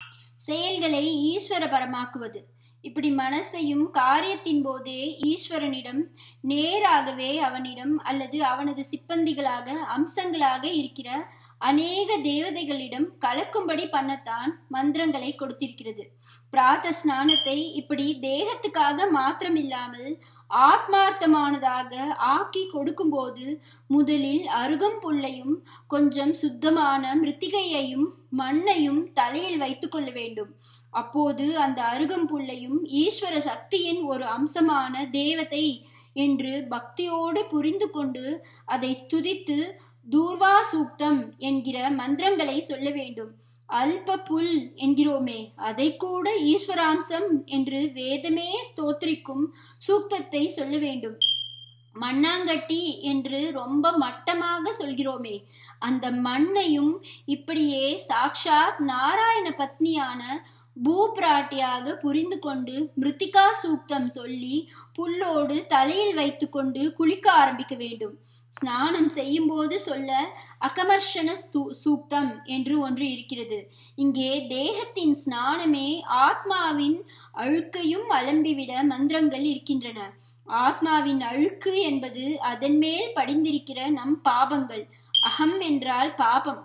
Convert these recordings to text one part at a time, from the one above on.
செயல்களை ஈஸ்வரபரமாக்குவது. இப்படி மனசையும் காரியத்தின் போதே ஈஸ்வரனிடம் நேராகவே அவனிடம் அல்லது அவனது சிப்பந்திகளாக அம்சங்களாக இருக்கிற அநேக தேவதைகளிடம் கலக்கும்படி பண்ணத்தான் மந்திரங்களை கொடுத்திருக்கிறது. பிராத்த ஸ்நானத்தை இப்படி தேகத்துக்காக மாத்திரமில்லாமல் ஆத்மார்த்தமானதாக ஆக்கி கொடுக்கும்போது முதலில் அருகம்புல்லையும் கொஞ்சம் சுத்தமான மிருத்திகையையும் மண்ணையும் தலையில் வைத்துக் கொள்ள வேண்டும். அப்போது அந்த அருகம்புல்லையும் ஈஸ்வர சக்தியின் ஒரு அம்சமான தேவதை என்று பக்தியோடு புரிந்து கொண்டு அதை ஸ்துதித்து தூர்வா சூக்தம் என்கிற மந்திரங்களை சொல்ல வேண்டும். அல்ப புல் என்கிறோமே, அதை கூட ஈஸ்வராம்சம் என்று வேதமே ஸ்தோத்திரிக்கும் சூக்தத்தை சொல்ல வேண்டும். மண்ணாங்கட்டி என்று ரொம்ப மட்டமாக சொல்கிறோமே, அந்த மண்ணையும் இப்படியே சாக்ஷாத் நாராயண பத்னியான பூபிராட்டியாக புரிந்து கொண்டு மிருத்திகா சூக்தம் சொல்லி புல்லோடு தலையில் வைத்து கொண்டு குளிக்க ஆரம்பிக்க வேண்டும். ஸ்நானம் செய்யும் போது சொல்ல அகமர்ஷண சூக்தம் என்று ஒன்று இருக்கிறது. இங்கே தேகத்தின் ஸ்நானமே ஆத்மாவின் அழுக்கையும் அலம்பிவிட மந்திரங்கள் இருக்கின்றன. ஆத்மாவின் அழுக்கு என்பது அதன் மேல் படிந்திருக்கிற நம் பாபங்கள். அகம் என்றால் பாபம்,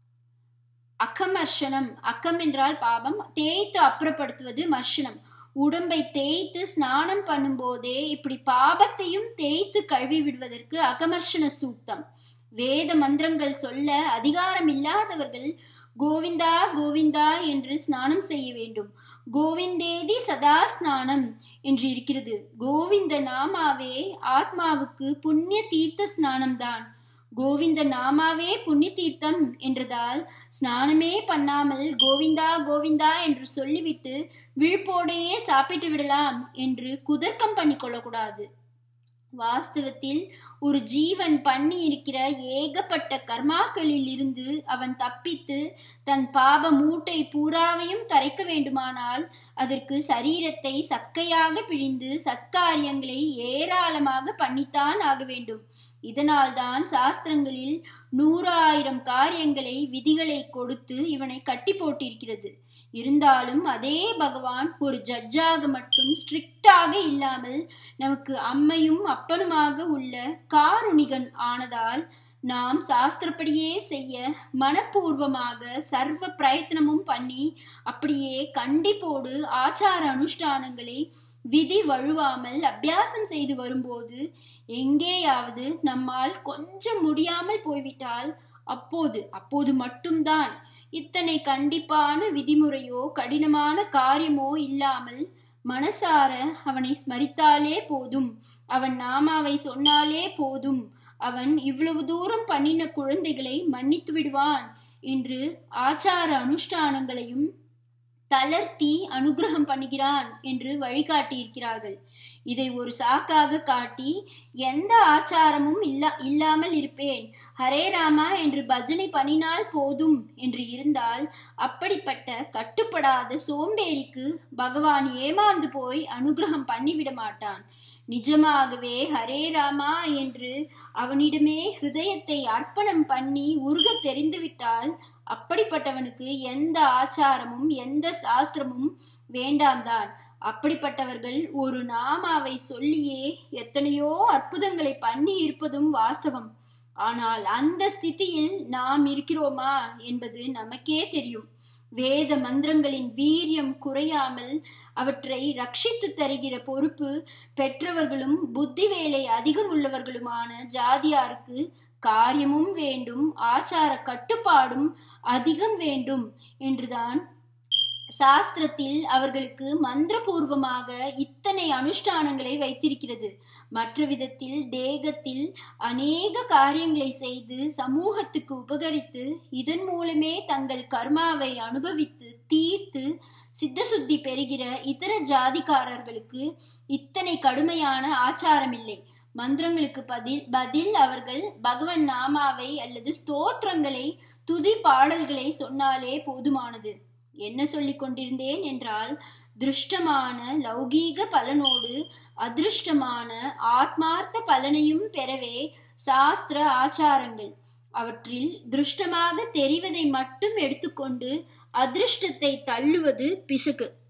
அகமர்ஷனம், அகம் என்றால் பாபம், தேய்த்து அப்புறப்படுத்துவது மர்ஷனம். உடம்பை தேய்த்து ஸ்நானம் பண்ணும் போதே இப்படி பாபத்தையும் தேய்த்து கழுவி விடுவதற்கு அகமர்ஷண சூக்தம். வேத மந்திரங்கள் சொல்ல அதிகாரம் இல்லாதவர்கள் கோவிந்தா கோவிந்தா என்று ஸ்நானம் செய்ய வேண்டும். கோவிந்தேதி சதா ஸ்நானம் என்று இருக்கிறது. கோவிந்த நாமாவே ஆத்மாவுக்கு புண்ணிய தீர்த்த ஸ்நானம்தான். கோவிந்த நாமாவே புண்ணிய தீர்த்தம் என்றதால் ஸ்நானமே பண்ணாமல் கோவிந்தா கோவிந்தா என்று சொல்லிவிட்டு விழுப்போடையே சாப்பிட்டு விடலாம் என்று குதர்க்கம் பண்ணி கொள்ளக்கூடாது. வாஸ்தவத்தில் ஒரு ஜீவன் பண்ணி இருக்கிற ஏகப்பட்ட கர்மாக்களில் இருந்து அவன் தப்பித்து தன் பாப மூட்டை பூராவையும் கரைக்க வேண்டுமானால் அதற்கு சரீரத்தை சக்கையாக பிழிந்து சத்காரியங்களை ஏராளமாக பண்ணித்தான் ஆக வேண்டும். இதனால்தான் சாஸ்திரங்களில் 100,000 காரியங்களை விதிகளை கொடுத்து இவனை கட்டி போட்டிருக்கிறது. இருந்தாலும் அதே பகவான் ஒரு ஜட்ஜாக மட்டும் ஸ்ட்ரிக்டாக இல்லாமல் நமக்கு அம்மையும் அப்பனுமாக உள்ள காருணிகன் ஆனதால் நாம் சாஸ்திரப்படியே செய்ய மனப்பூர்வமாக சர்வ பிரயத்தனமும் பண்ணி அப்படியே கண்டிப்போடு ஆச்சார அனுஷ்டானங்களை விதி வழுவாமல் அபியாசம் செய்து வரும்போது எங்கேயாவது நம்மால் கொஞ்சம் முடியாமல் போய்விட்டால் அப்போது மட்டும்தான் இத்தனை கண்டிப்பான விதிமுறையோ கடினமான காரியமோ இல்லாமல் மனசார அவனை ஸ்மரித்தாலே போதும், அவன் நாமாவை சொன்னாலே போதும், அவன் இவ்வளவு தூரம் பண்ணின குழந்தைகளை மன்னித்து விடுவான் என்று ஆச்சார அனுஷ்டானங்களையும் தளர்த்தி அனுகிரகம் பண்ணுகிறான் என்று வழிகாட்டி இருக்கிறார்கள். இதை ஒரு சாக்காக காட்டி எந்த ஆச்சாரமும் இல்லாமல் இருப்பேன், ஹரே ராமா என்று பஜனை பண்ணினால் போதும் என்று இருந்தால் அப்படிப்பட்ட கட்டுப்படாத சோம்பேறிக்கு பகவான் ஏமாந்து போய் அனுகிரகம் பண்ணிவிட மாட்டான். நிஜமாகவே ஹரே ராமா என்று அவனிடமே ஹிருதயத்தை அர்ப்பணம் பண்ணி உருக தெரிந்துவிட்டால் அப்படிப்பட்டவனுக்கு எந்த ஆச்சாரமும் எந்த சாஸ்திரமும் வேண்டாம்தான். அப்படிப்பட்டவர்கள் ஒரு நாமாவை சொல்லியே எத்தனையோ அற்புதங்களை பண்ணி இருப்பதும் வாஸ்தவம். ஆனால் அந்த ஸ்திதியில் நாம் இருக்கிறோமா என்பது நமக்கே தெரியும். வேத மந்திரங்களின் வீரியம் குறையாமல் அவற்றை ரட்சித்து தருகிற பொறுப்பு பெற்றவர்களும் புத்தி வேலை அதிகம் உள்ளவர்களுமான ஜாதியாருக்கு காரியமும் வேண்டும், ஆச்சார கட்டுப்பாடும் அதிகம் வேண்டும் என்றுதான் சாஸ்திரத்தில் அவர்களுக்கு மந்திரபூர்வமாக இத்தனை அனுஷ்டானங்களை வைத்திருக்கிறது. மற்ற விதத்தில் தேகத்தில் அநேக காரியங்களை செய்து சமூகத்துக்கு உபகரித்து இதன் மூலமே தங்கள் கர்மாவை அனுபவித்து தீர்த்து சித்தசுத்தி பெறுகிற இதர ஜாதிக்காரர்களுக்கு இத்தனை கடுமையான ஆச்சாரம் இல்லை. மந்திரங்களுக்கு பதில் அவர்கள் பகவன் நாமாவை அல்லது ஸ்தோத்திரங்களை துதி பாடல்களை சொன்னாலே போதுமானது. என்ன சொல்லிக் கொண்டிருந்தேன் என்றால், திருஷ்டமான லௌகீக பலனோடு அதிருஷ்டமான ஆத்மார்த்த பலனையும் பெறவே சாஸ்திர ஆச்சாரங்கள். அவற்றில் திருஷ்டமாக தெரிவதை மட்டும் எடுத்துக்கொண்டு அதிர்ஷ்டத்தை தள்ளுவது பிசகு.